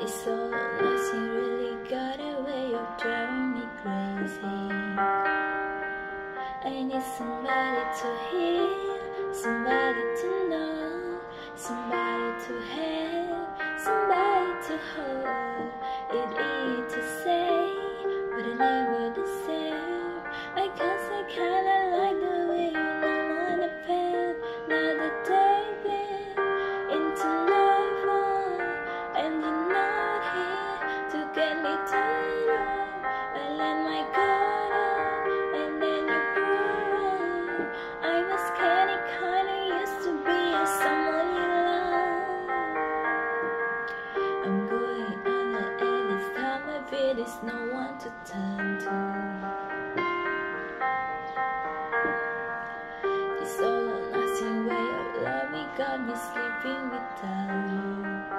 It's so nice, you really got a way of driving me crazy. I need somebody to hear, somebody to know, somebody to have, somebody to hold. It's easy to say, but I never deserve. I guess I kinda like the way you know on the pen. Now the day been into nightfall, and you're not here to get me turned on. I let my guard up, and then you pull on. I was scared, it kinda used to be someone you love. I'm going under, and this time I feel there's no one to turn to. This all or nothing way of loving got me sleeping without you.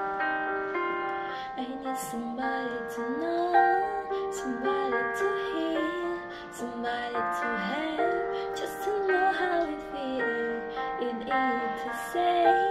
I need somebody to know, somebody to hear, somebody to have, just to know how it feels. It's easy to say,